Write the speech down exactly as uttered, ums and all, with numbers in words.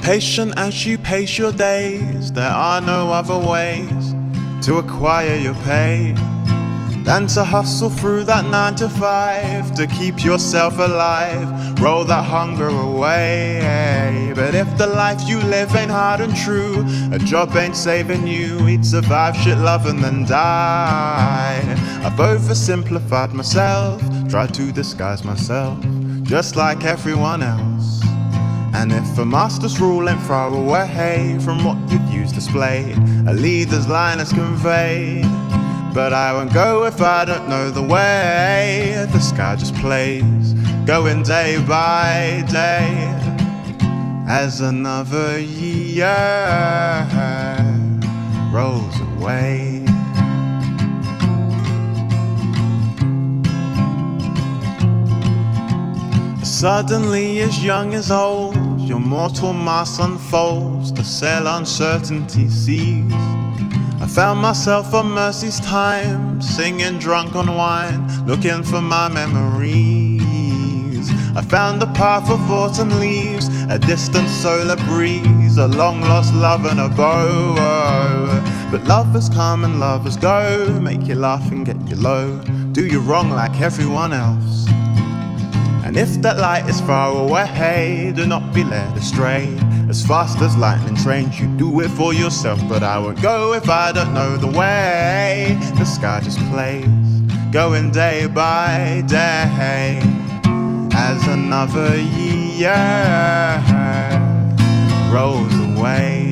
Patient as you pace your days, there are no other ways to acquire your pay than to hustle through that nine to five to keep yourself alive, roll that hunger away. But if the life you live ain't hard and true, a job ain't saving you, we'd survive shit, love and then die. I've oversimplified myself, tried to disguise myself just like everyone else. And if a master's rule ain't far away from what you've used displayed, a leader's line is conveyed. But I won't go if I don't know the way. The sky just plays, going day by day, as another year rolls away. Suddenly, as young as old, your mortal mass unfolds, the sail uncertainty seas. I found myself on mercy's time, singing drunk on wine, looking for my memories. I found the path of autumn leaves, a distant solar breeze, a long lost love and a bow. But lovers come and lovers go, make you laugh and get you low, do you wrong like everyone else. And if that light is far away, do not be led astray. As fast as lightning trains, you do it for yourself. But I won't go if I don't know the way. The sky just plays, going day by day, as another year rolls away.